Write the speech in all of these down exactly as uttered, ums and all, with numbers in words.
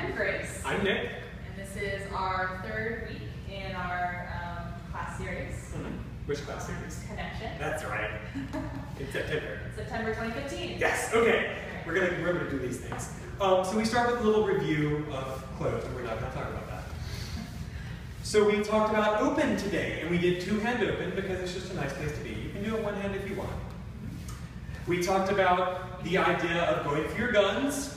I'm Grace. I'm Nick. And this is our third week in our um, class series. Mm-hmm. Which class series? Connection. That's right. In September. September twenty fifteen. Yes, okay. We're gonna we're gonna do these things. Um, so we start with a little review of closed, and we're not gonna talk about that. So we talked about open today, and we did two-hand open because it's just a nice place to be. You can do it one hand if you want. We talked about the idea of going for your guns.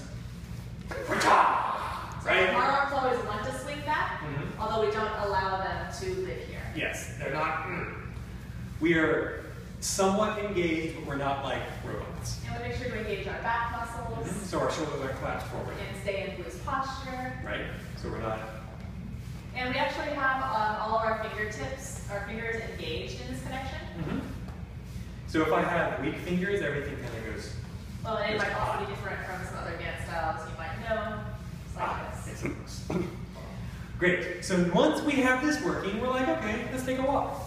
Right? Our arms always want to swing back, mm-hmm. although we don't allow them to live here. Yes, they're not. Mm. We are somewhat engaged, but we're not like robots. And we make sure to engage our back muscles. Mm-hmm. So our shoulders are collapsed forward. And stay in loose posture. Right? So we're not. And we actually have um, all of our fingertips, our fingers engaged in this connection. Mm-hmm. So if I have weak fingers, everything kind of goes. Well, and it goes might also odd. be different from some other dance styles you might know. Just like Ah, this. it's Great. So once we have this working, we're like, okay, let's take a walk.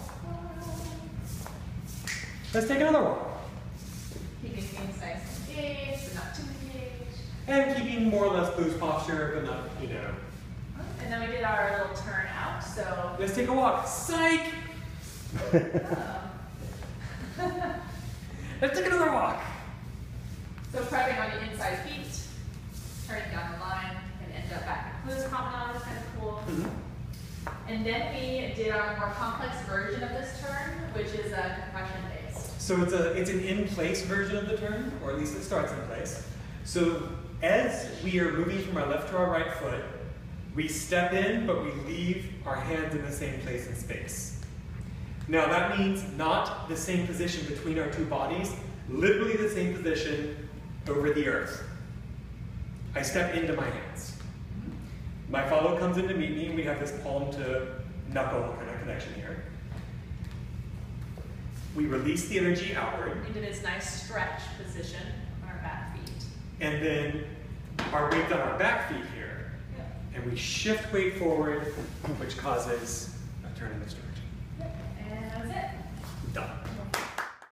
Let's take another walk. Keeping things nice and engaged, but not too engaged. And keeping more or less loose posture, but not, you know. And then we did our little turn out, so. Let's take a walk. Psych! um, Let's take another walk. so prepping on the inside feet, turning down the line, and end up back in closed promenade is kind of cool. Mm-hmm. And then we did our more complex version of this turn, which is uh, compression based. So it's a it's an in-place version of the turn, or at least it starts in place. So as we are moving from our left to our right foot, we step in, but we leave our hands in the same place in space. Now that means not the same position between our two bodies, literally the same position over the earth. I step into my hands. My follow comes in to meet me, and we have this palm to knuckle kind of connection here. We release the energy outward. Into this nice stretch position on our back feet. And then our weight on our back feet here. Yep. And we shift weight forward, which causes a turn in this direction. Yep. And that's it. Done.